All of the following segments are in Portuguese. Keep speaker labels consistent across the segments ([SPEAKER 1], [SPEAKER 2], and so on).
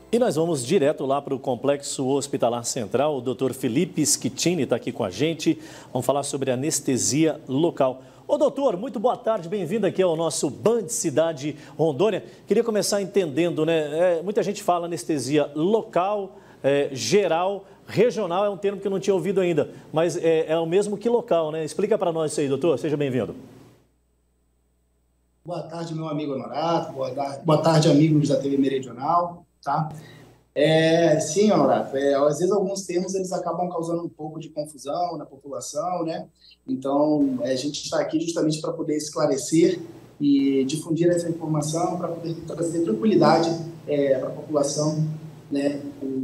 [SPEAKER 1] E nós vamos direto lá para o Complexo Hospitalar Central. O doutor Felipe Schettini está aqui com a gente. Vamos falar sobre anestesia local. Ô doutor, muito boa tarde, bem-vindo aqui ao nosso Band Cidade Rondônia. Queria começar entendendo, né? Muita gente fala anestesia local, geral, regional, é um termo que eu não tinha ouvido ainda, mas é o mesmo que local, né? Explica para nós isso aí, doutor, seja bem-vindo.
[SPEAKER 2] Boa tarde, meu amigo Honorato, boa tarde, amigos da TV Meridional, tá? Sim, Honorato, às vezes alguns termos eles acabam causando um pouco de confusão na população, né? Então, a gente está aqui justamente para poder esclarecer e difundir essa informação, para poder trazer tranquilidade para a população, né?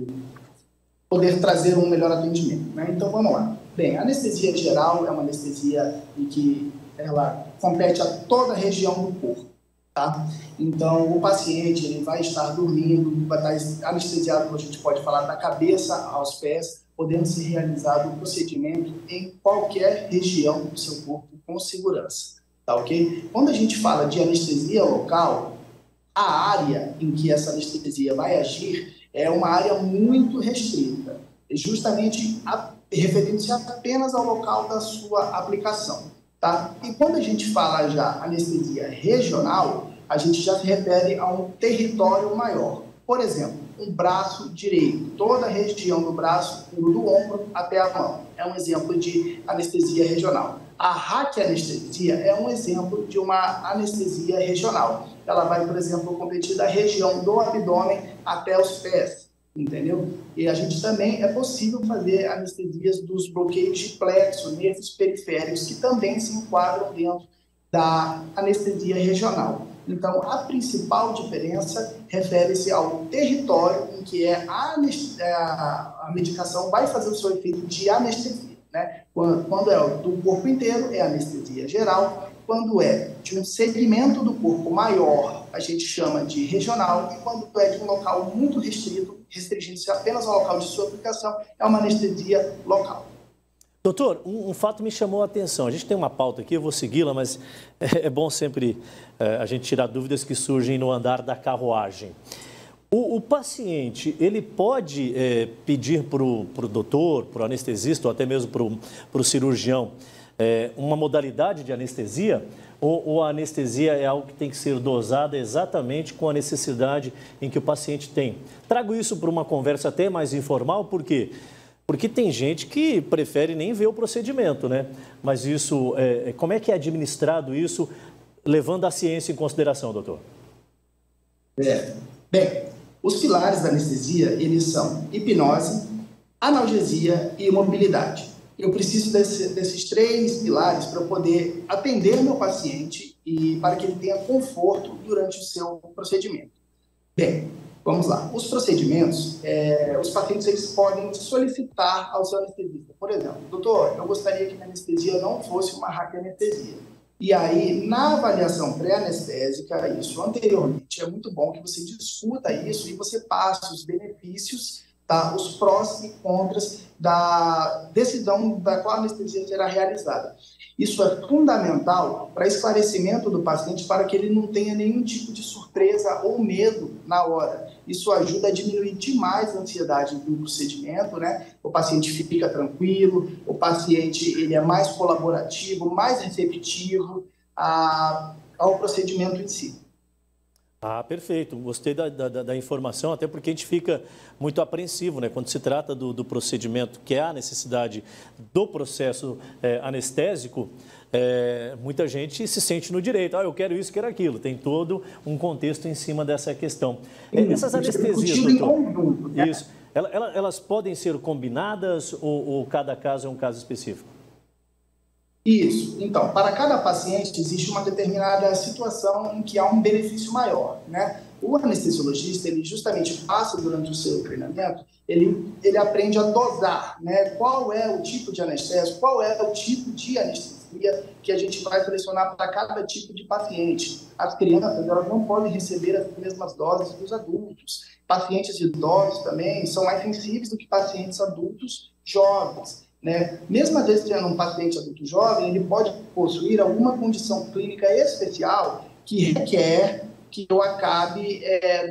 [SPEAKER 2] Poder trazer um melhor atendimento, né? Então, vamos lá. Bem, a anestesia geral é uma anestesia em que ela compete a toda a região do corpo, tá? Então, o paciente ele vai estar dormindo, vai estar anestesiado, como a gente pode falar, da cabeça aos pés, podendo ser realizado o procedimento em qualquer região do seu corpo com segurança, tá ok? Quando a gente fala de anestesia local, a área em que essa anestesia vai agir é uma área muito restrita, justamente referindo-se apenas ao local da sua aplicação. Tá? E quando a gente fala já anestesia regional, a gente já se refere a um território maior. Por exemplo, um braço direito, toda a região do braço, do ombro até a mão. É um exemplo de anestesia regional. A raquianestesia é um exemplo de uma anestesia regional. Ela vai, por exemplo, competir da região do abdômen até os pés. Entendeu? E a gente também é possível fazer anestesias dos bloqueios de plexo, nervos periféricos, que também se enquadram dentro da anestesia regional. Então, a principal diferença refere-se ao território em que a medicação vai fazer o seu efeito de anestesia, né? Quando é do corpo inteiro, é anestesia geral. Quando é de um segmento do corpo maior, a gente chama de regional, e quando é de um local muito restrito, restringindo-se apenas ao local de sua aplicação, é uma anestesia local.
[SPEAKER 1] Doutor, um fato me chamou a atenção. A gente tem uma pauta aqui, eu vou segui-la, mas é bom sempre a gente tirar dúvidas que surgem no andar da carruagem. O paciente, ele pode pedir para o doutor, para o anestesista ou até mesmo para o cirurgião uma modalidade de anestesia, ou a anestesia é algo que tem que ser dosada exatamente com a necessidade em que o paciente tem? Trago isso para uma conversa até mais informal, por quê? Porque tem gente que prefere nem ver o procedimento, né? Mas isso, como é que é administrado isso, levando a ciência em consideração, doutor?
[SPEAKER 2] Bem, os pilares da anestesia, eles são hipnose, analgesia e mobilidade. Eu preciso desses três pilares para poder atender meu paciente e para que ele tenha conforto durante o seu procedimento. Bem, vamos lá. Os procedimentos, os pacientes eles podem solicitar ao seu anestesista. Por exemplo, doutor, eu gostaria que a anestesia não fosse uma raquianestesia. E aí, na avaliação pré-anestésica, isso anteriormente, é muito bom que você discuta isso e você passe os benefícios, tá, os prós e contras da decisão da qual a anestesia será realizada. Isso é fundamental para esclarecimento do paciente, para que ele não tenha nenhum tipo de surpresa ou medo na hora. Isso ajuda a diminuir demais a ansiedade do procedimento, né? O paciente fica tranquilo, o paciente ele é mais colaborativo, mais receptivo ao procedimento em si.
[SPEAKER 1] Ah, perfeito. Gostei da informação, até porque a gente fica muito apreensivo, né? Quando se trata do procedimento, que é a necessidade do processo anestésico, muita gente se sente no direito. Ah, eu quero isso, quero aquilo. Tem todo um contexto em cima dessa questão. Essas anestesias, doutor, isso, elas podem ser combinadas ou cada caso é um caso específico?
[SPEAKER 2] Isso. Então, para cada paciente existe uma determinada situação em que há um benefício maior, né? O anestesiologista, ele justamente passa durante o seu treinamento, ele aprende a dosar, né? Qual é o tipo de anestésico, qual é o tipo de anestesia que a gente vai pressionar para cada tipo de paciente. As crianças, elas não podem receber as mesmas doses dos adultos. Pacientes idosos também são mais sensíveis do que pacientes adultos jovens, né? Mesmo às vezes sendo um paciente adulto jovem, ele pode possuir alguma condição clínica especial que requer que eu acabe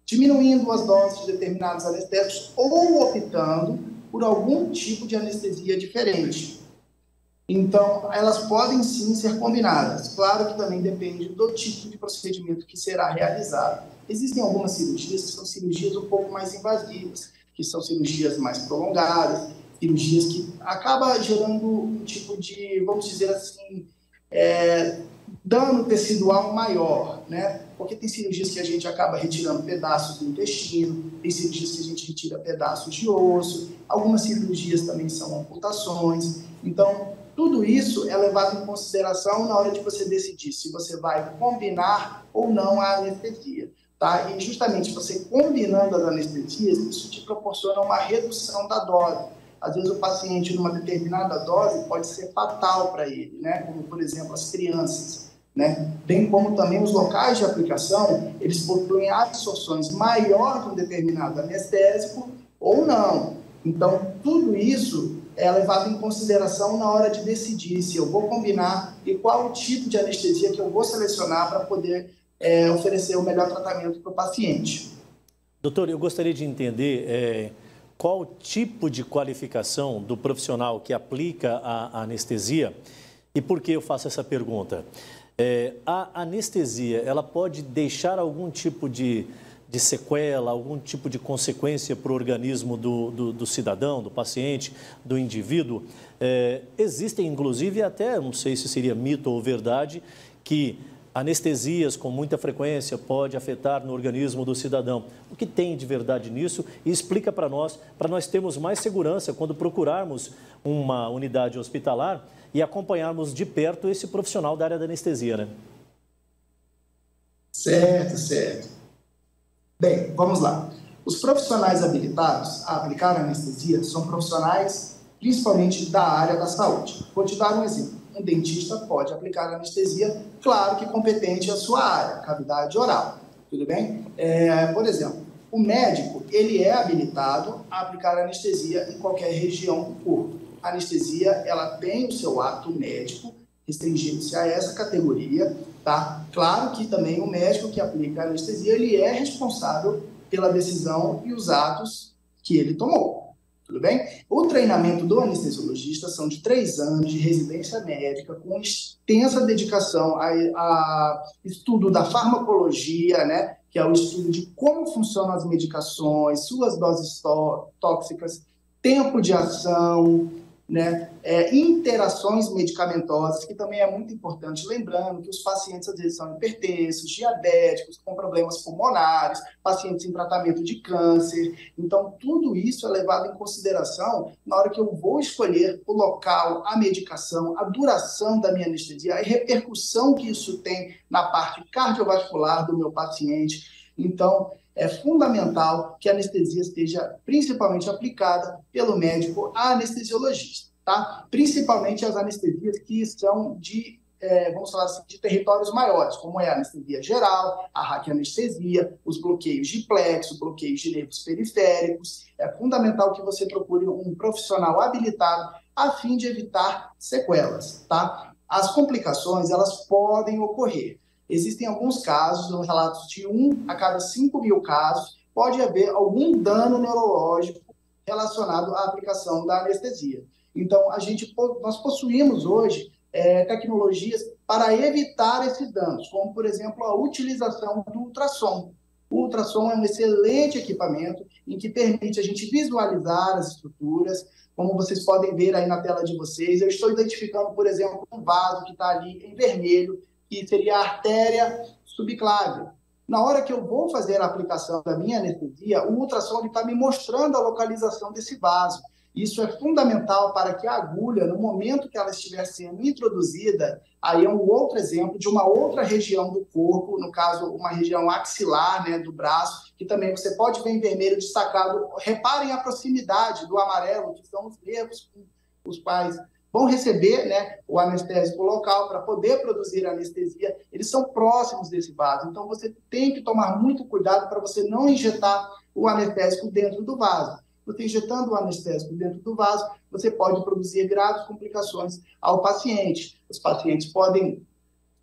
[SPEAKER 2] diminuindo as doses de determinados anestésicos ou optando por algum tipo de anestesia diferente. Então, elas podem sim ser combinadas. Claro que também depende do tipo de procedimento que será realizado. Existem algumas cirurgias que são cirurgias um pouco mais invasivas, que são cirurgias mais prolongadas, cirurgias que acabam gerando um tipo de, vamos dizer assim, dano tecidual maior, né? Porque tem cirurgias que a gente acaba retirando pedaços do intestino, tem cirurgias que a gente retira pedaços de osso, algumas cirurgias também são amputações. Então, tudo isso é levado em consideração na hora de você decidir se você vai combinar ou não a anestesia, tá? E justamente você combinando as anestesias, isso te proporciona uma redução da dose. Às vezes o paciente, numa determinada dose, pode ser fatal para ele, né? Como, por exemplo, as crianças, né? Bem como também os locais de aplicação, eles possuem absorções maior de um determinado anestésico ou não. Então, tudo isso é levado em consideração na hora de decidir se eu vou combinar e qual o tipo de anestesia que eu vou selecionar para poder oferecer o melhor tratamento para o paciente.
[SPEAKER 1] Doutor, eu gostaria de entender qual o tipo de qualificação do profissional que aplica a anestesia e por que eu faço essa pergunta. A anestesia, ela pode deixar algum tipo de sequela, algum tipo de consequência para o organismo do cidadão, do paciente, do indivíduo? Existem, inclusive, até, não sei se seria mito ou verdade, que anestesias com muita frequência pode afetar no organismo do cidadão. O que tem de verdade nisso? E explica para nós termos mais segurança quando procurarmos uma unidade hospitalar e acompanharmos de perto esse profissional da área da anestesia, né?
[SPEAKER 2] Certo. Bem, vamos lá. Os profissionais habilitados a aplicar anestesia são profissionais principalmente da área da saúde. Vou te dar um exemplo. Um dentista pode aplicar anestesia, claro que competente à sua área, cavidade oral, tudo bem? Por exemplo, o médico, ele é habilitado a aplicar anestesia em qualquer região do corpo. A anestesia, ela tem o seu ato médico, restringindo-se a essa categoria, tá? Claro que também o médico que aplica a anestesia, ele é responsável pela decisão e os atos que ele tomou. Tudo bem? O treinamento do anestesiologista são de 3 anos de residência médica, com extensa dedicação a estudo da farmacologia, né? Que é o estudo de como funcionam as medicações, suas doses tóxicas, tempo de ação, né? Interações medicamentosas, que também é muito importante, lembrando que os pacientes às vezes são hipertensos, diabéticos, com problemas pulmonares, pacientes em tratamento de câncer. Então, tudo isso é levado em consideração na hora que eu vou escolher o local, a medicação, a duração da minha anestesia, a repercussão que isso tem na parte cardiovascular do meu paciente. Então, é fundamental que a anestesia esteja principalmente aplicada pelo médico anestesiologista, tá? Principalmente as anestesias que são de, vamos falar assim, de territórios maiores, como é a anestesia geral, a raquianestesia, os bloqueios de plexo, bloqueios de nervos periféricos. É fundamental que você procure um profissional habilitado a fim de evitar sequelas, tá? As complicações, elas podem ocorrer. Existem alguns casos, relatos de 1 a cada 5.000 casos, pode haver algum dano neurológico relacionado à aplicação da anestesia. Então, nós possuímos hoje tecnologias para evitar esses danos, como, por exemplo, a utilização do ultrassom. O ultrassom é um excelente equipamento em que permite a gente visualizar as estruturas, como vocês podem ver aí na tela de vocês. Eu estou identificando, por exemplo, um vaso que está ali em vermelho, que seria a artéria subclávia. Na hora que eu vou fazer a aplicação da minha anestesia, o ultrassom está me mostrando a localização desse vaso. Isso é fundamental para que a agulha, no momento que ela estiver sendo introduzida, aí é um outro exemplo de uma outra região do corpo, no caso, uma região axilar, né, do braço, que também você pode ver em vermelho destacado. Reparem a proximidade do amarelo, que são os nervos os quais vão receber, né, o anestésico local para poder produzir a anestesia. Eles são próximos desse vaso, então você tem que tomar muito cuidado para você não injetar o anestésico dentro do vaso. Você injetando o anestésico dentro do vaso, você pode produzir graves complicações ao paciente. Os pacientes podem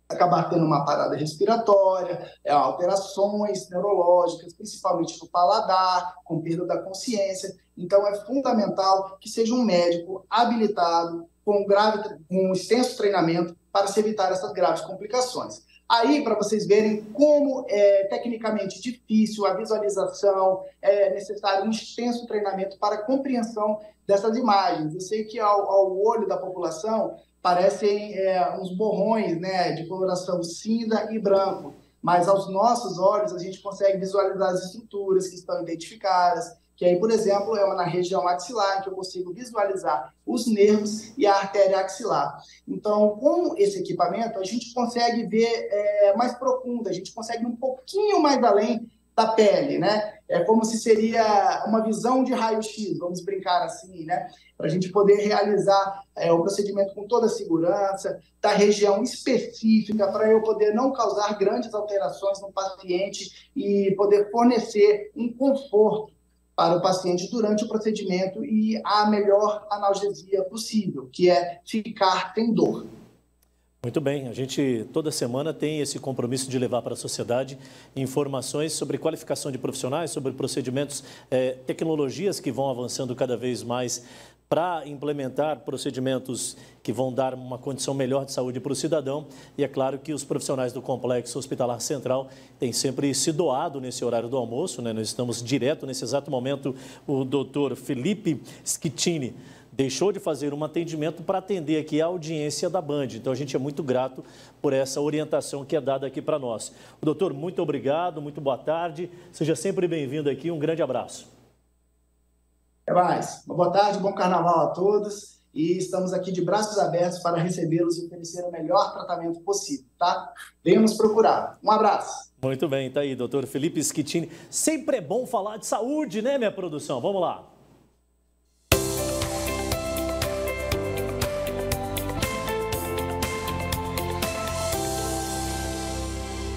[SPEAKER 2] acabar tendo uma parada respiratória, alterações neurológicas, principalmente no paladar, com perda da consciência. Então, é fundamental que seja um médico habilitado, com um extenso treinamento, para se evitar essas graves complicações. Aí, para vocês verem como é tecnicamente difícil a visualização, é necessário um extenso treinamento para a compreensão dessas imagens. Eu sei que ao olho da população parecem uns borrões, né, de coloração cinza e branco, mas aos nossos olhos a gente consegue visualizar as estruturas que estão identificadas, que aí, por exemplo, é na região axilar, em que eu consigo visualizar os nervos e a artéria axilar. Então, com esse equipamento, a gente consegue ver mais profundo, a gente consegue ir um pouquinho mais além da pele, né? É como se seria uma visão de raio-x, vamos brincar assim, né? Para a gente poder realizar o procedimento com toda a segurança, da região específica, para eu poder não causar grandes alterações no paciente e poder fornecer um conforto para o paciente durante o procedimento e a melhor analgesia possível, que é ficar sem dor.
[SPEAKER 1] Muito bem, a gente toda semana tem esse compromisso de levar para a sociedade informações sobre qualificação de profissionais, sobre procedimentos, tecnologias que vão avançando cada vez mais para implementar procedimentos que vão dar uma condição melhor de saúde para o cidadão. E é claro que os profissionais do Complexo Hospitalar Central têm sempre se doado nesse horário do almoço, né? Nós estamos direto, nesse exato momento, o doutor Felipe Schettini deixou de fazer um atendimento para atender aqui a audiência da Band. Então, a gente é muito grato por essa orientação que é dada aqui para nós. Doutor, muito obrigado, muito boa tarde. Seja sempre bem-vindo aqui. Um grande abraço.
[SPEAKER 2] Até mais. Uma boa tarde, bom carnaval a todos. E estamos aqui de braços abertos para recebê-los e oferecer o melhor tratamento possível, tá? Venham nos procurar. Um abraço.
[SPEAKER 1] Muito bem, tá aí, doutor Felipe Schettini. Sempre é bom falar de saúde, né, minha produção? Vamos lá.